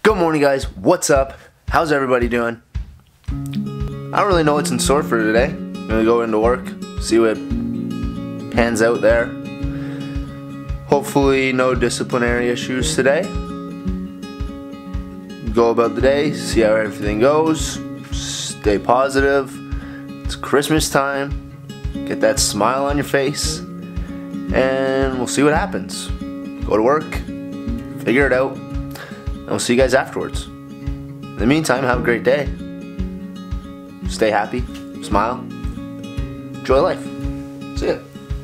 Good morning, guys. What's up? How's everybody doing? I don't really know what's in store for today. I'm gonna go into work, see what pans out there. Hopefully no disciplinary issues today. Go about the day, see how everything goes, stay positive. It's Christmas time. Get that smile on your face, and we'll see what happens. Go to work, figure it out, and we'll see you guys afterwards. In the meantime, have a great day. Stay happy, smile, enjoy life. See ya.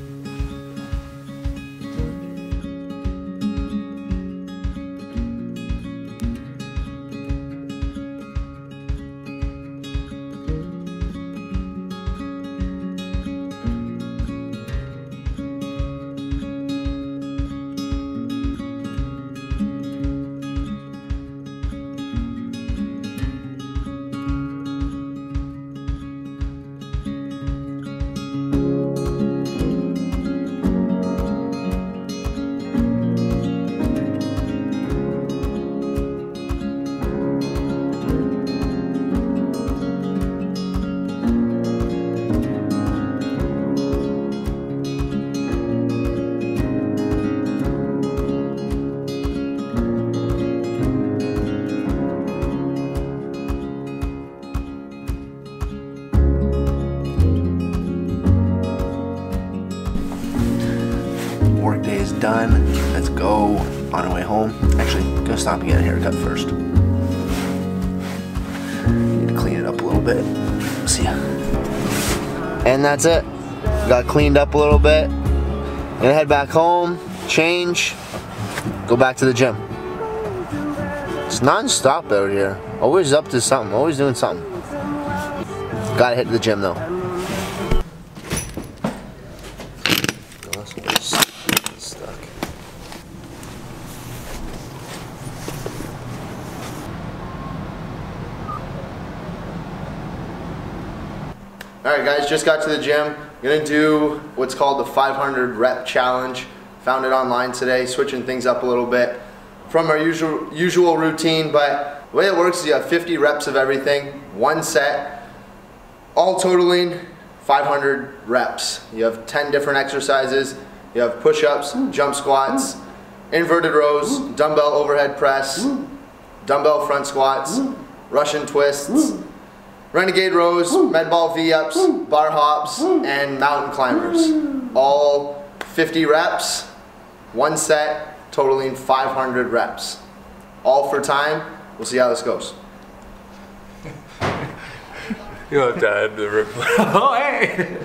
Work day is done. Let's go on our way home. Actually, gonna stop and get a haircut first. Need to clean it up a little bit. See ya. And that's it. Got cleaned up a little bit. Gonna head back home, change, go back to the gym. It's non-stop out here. Always up to something. Always doing something. Gotta hit the gym though. Alright guys, just got to the gym. I'm gonna do what's called the 500 rep challenge. Found it online today, switching things up a little bit from our usual routine, but the way it works is you have 50 reps of everything, one set, all totaling 500 reps. You have 10 different exercises. You have push-ups, jump squats, inverted rows, dumbbell overhead press, dumbbell front squats, Russian twists, renegade rows, med ball V-ups, bar hops, and mountain climbers. All 50 reps, one set, totaling 500 reps. All for time. We'll see how this goes. You have to add the reply. Oh, hey!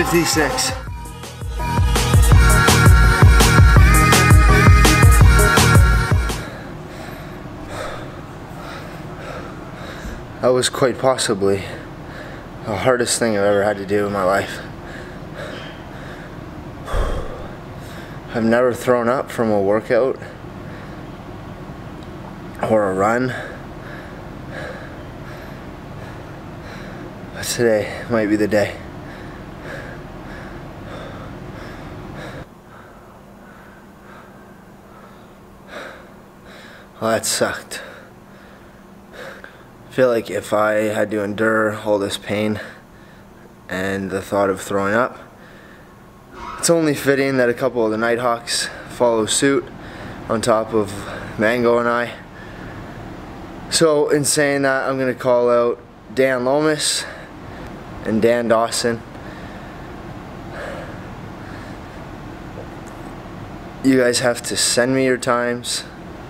56. That was quite possibly the hardest thing I've ever had to do in my life. I've never thrown up from a workout or a run. But today might be the day. Well, that sucked. I feel like if I had to endure all this pain and the thought of throwing up, it's only fitting that a couple of the Nighthawks follow suit on top of Mango and I. So in saying that, I'm going to call out Dan Lomas and Dan Dawson. You guys have to send me your times.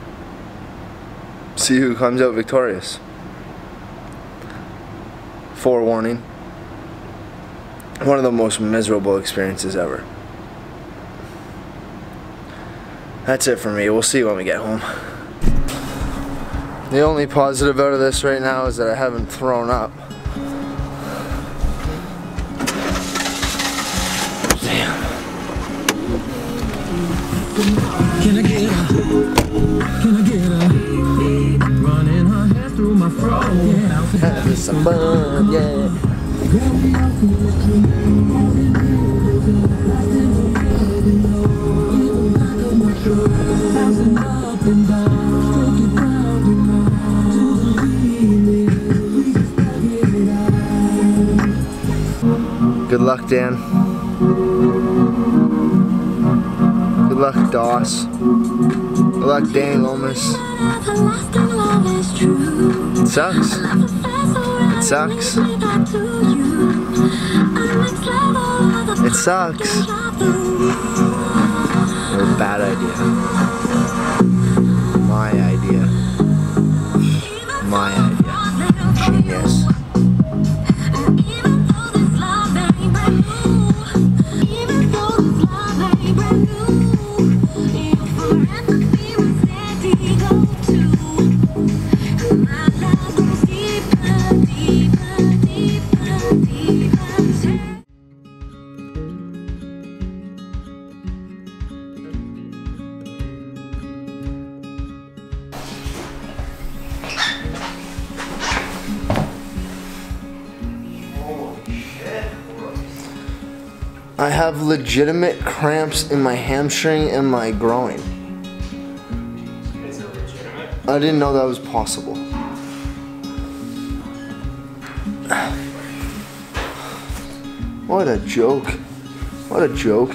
See who comes out victorious. Forewarning, one of the most miserable experiences ever. That's it for me. We'll see when we get home. The only positive out of this right now is that I haven't thrown up. Damn. Can I get her? Can I get her? Running her hair through my fro. Having some fun, yeah. Good luck, Dan. Good luck, Doss. Good luck, Danny Lomas. It sucks. It sucks. It sucks. What a bad idea. My idea. My idea. Genius. I have legitimate cramps in my hamstring and my groin. Is it legitimate? I didn't know that was possible. What a joke. What a joke.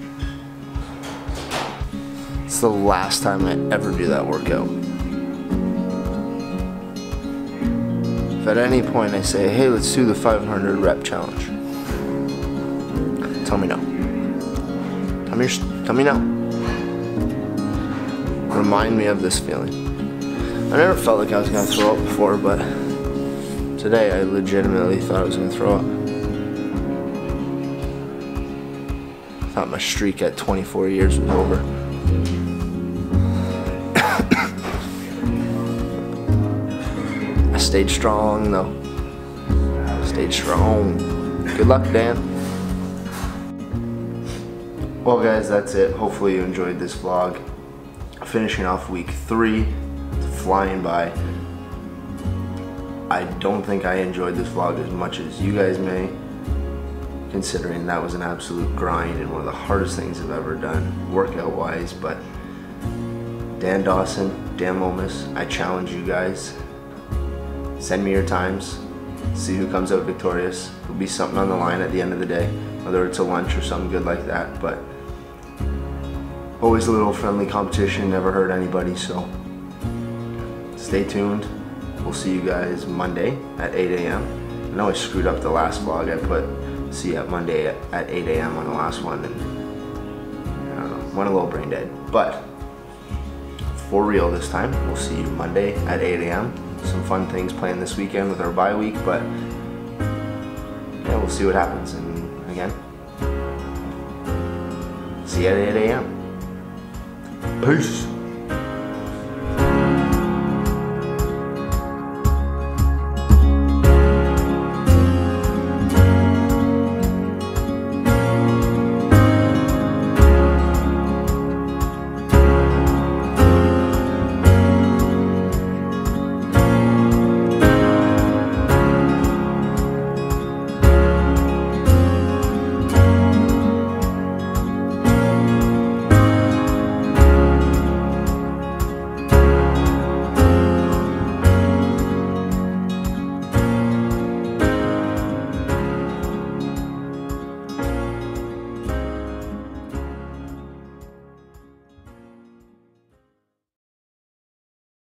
It's the last time I ever do that workout. If at any point I say, hey, let's do the 500 rep challenge, tell me no. Tell me no. Remind me of this feeling. I never felt like I was gonna throw up before, but today I legitimately thought I was gonna throw up. I thought my streak at 24 years was over. I stayed strong though. Stayed strong. Good luck, Dan. Well guys, that's it. Hopefully you enjoyed this vlog. Finishing off week 3, it's flying by. I don't think I enjoyed this vlog as much as you guys may, considering that was an absolute grind and one of the hardest things I've ever done workout wise. But Dan Dawson, Dan Lomas, I challenge you guys. Send me your times, see who comes out victorious. There'll be something on the line at the end of the day, whether it's a lunch or something good like that, but always a little friendly competition, never hurt anybody, so stay tuned. We'll see you guys Monday at 8 a.m. I know I screwed up the last vlog. I put see you at Monday at 8 a.m. on the last one, and I don't know, went a little brain dead. But for real this time, we'll see you Monday at 8 a.m. Some fun things planned this weekend with our bye week, but yeah, we'll see what happens. And again, See you at 8 a.m. Peace.